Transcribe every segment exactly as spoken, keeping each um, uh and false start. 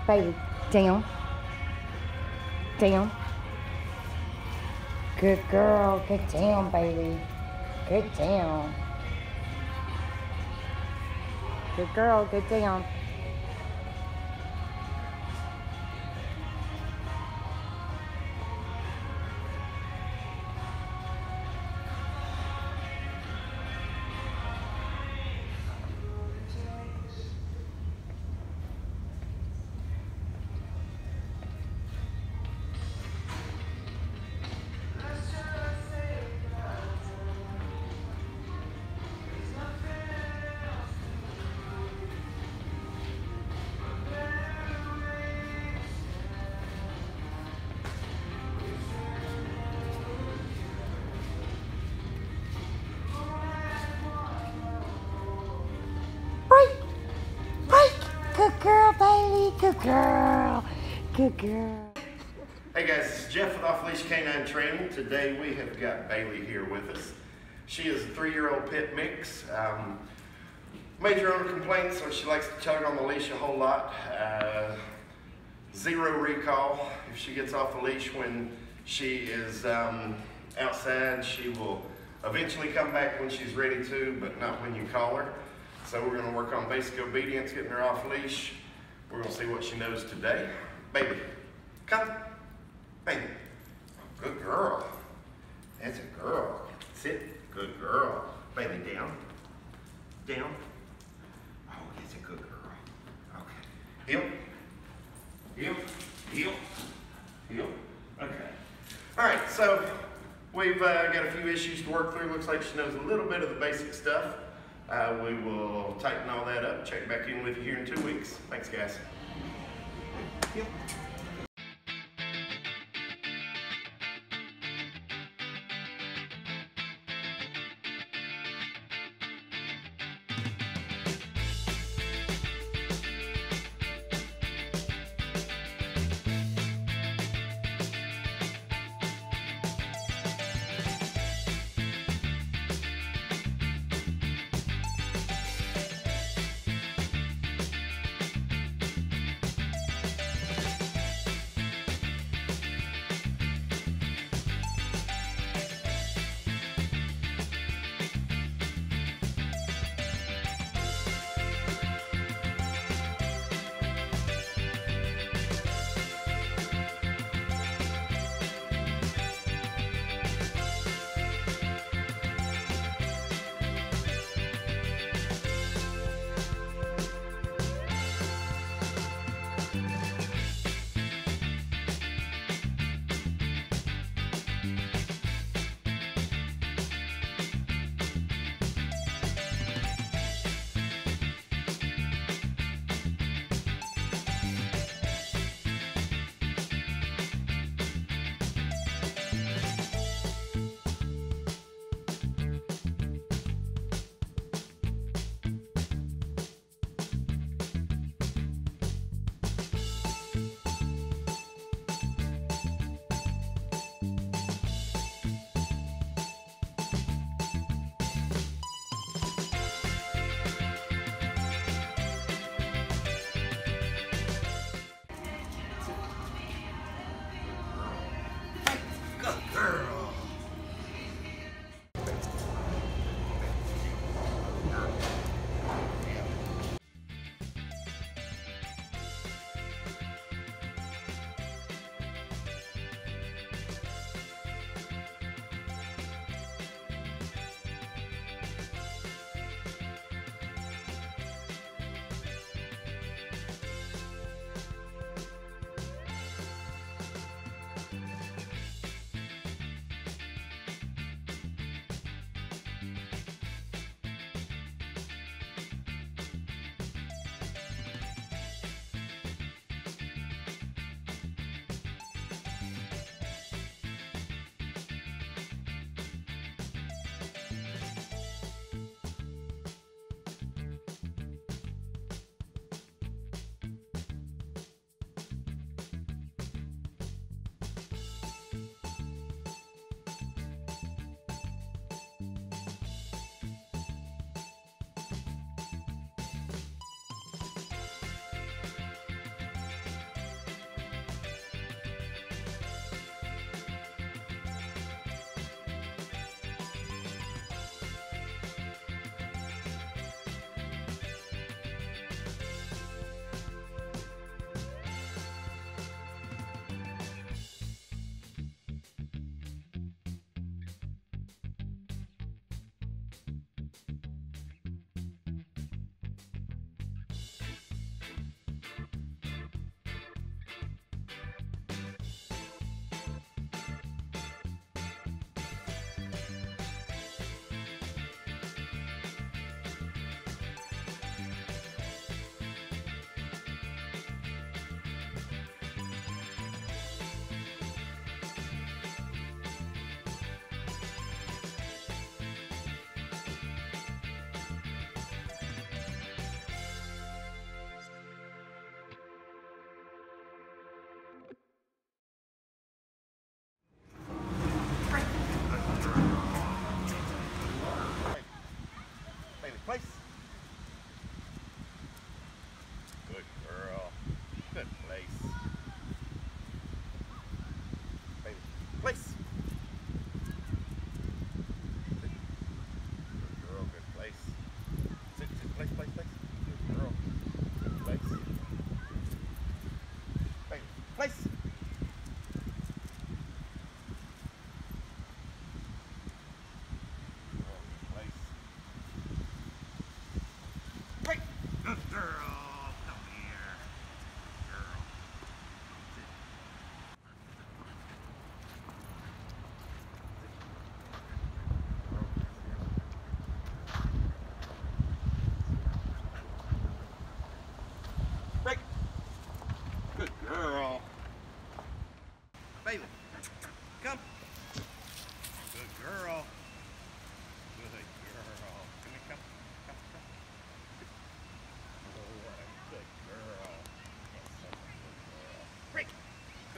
Baby, down. Down. Good girl. Get down, baby. Get down. Good girl. Get down. Good girl, Bailey. Good girl. Good girl. Hey guys, this is Jeff with Off Leash K nine Training. Today we have got Bailey here with us. She is a three-year-old pit mix. Um, major owner complaints, so she likes to tug on the leash a whole lot. Uh, zero recall. If she gets off the leash when she is um, outside, she will eventually come back when she's ready to, but not when you call her. So we're going to work on basic obedience, getting her off leash. We're going to see what she knows today. Baby, come. Baby. Good girl. That's a girl. Sit. Good girl. Baby, down. Down. Oh, that's a good girl. Okay. Heel. Heel. Heel. Heel. Okay. All right, so we've uh, got a few issues to work through. Looks like she knows a little bit of the basic stuff. Uh, we will tighten all that up, check back in with you here in two weeks. Thanks, guys. Yep.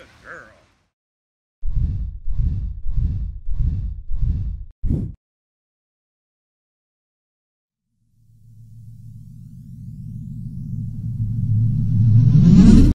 girl.